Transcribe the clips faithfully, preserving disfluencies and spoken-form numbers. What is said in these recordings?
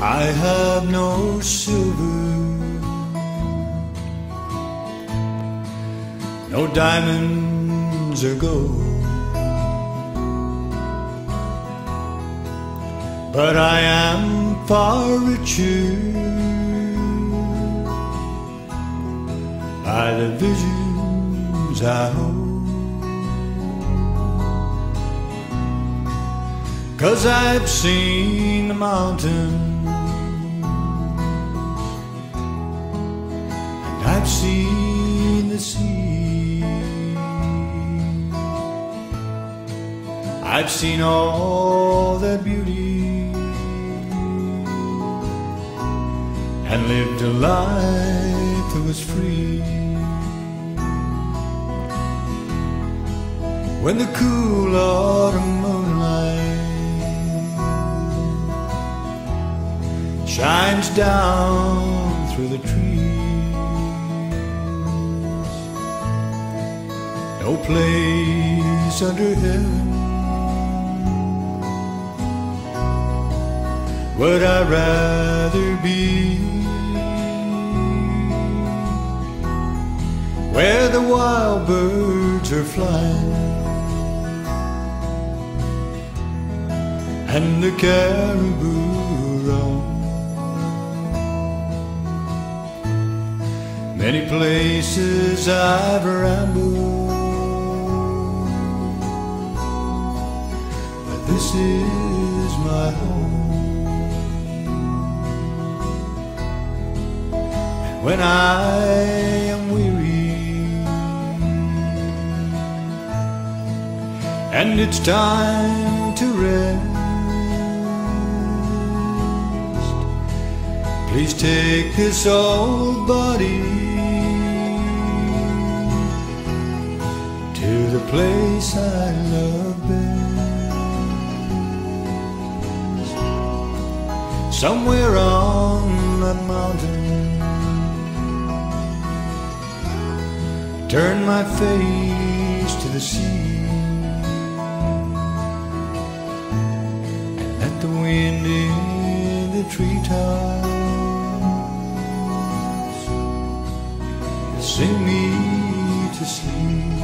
I have no silver, no diamonds or gold, but I am far richer by the visions I hold. 'Cause I've seen the mountains, and I've seen the sea. I've seen all their beauty and lived a life that was free. When the cool autumn moonlight shines down through the trees, no place under heaven would I rather be, where the wild birds are flying and the caribou roam. Many places I've rambled, but this is my home. And when I am weary and it's time to rest, please take this old body to the place I love best, somewhere on that mountain. Turn my face to the sea and let the wind in the treetops sing me to sleep.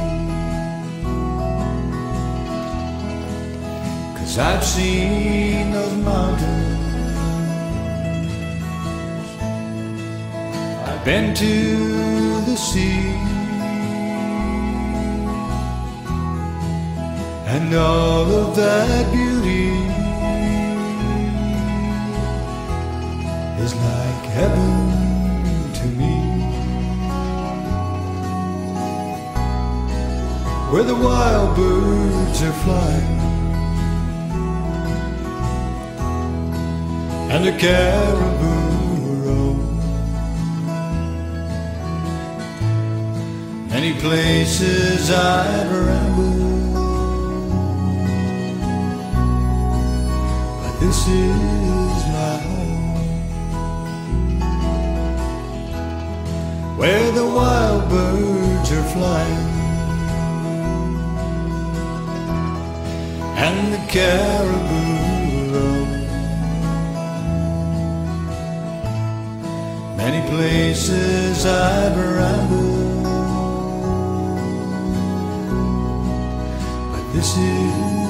'Cause I've seen those mountains, I've been to the sea, and all of that beauty is like heaven to me, where the wild birds are flying and the caribou roam. Many places I've rambled, but this is my home, where the wild birds are flying and the caribou roam. Many places I've rambled, but this is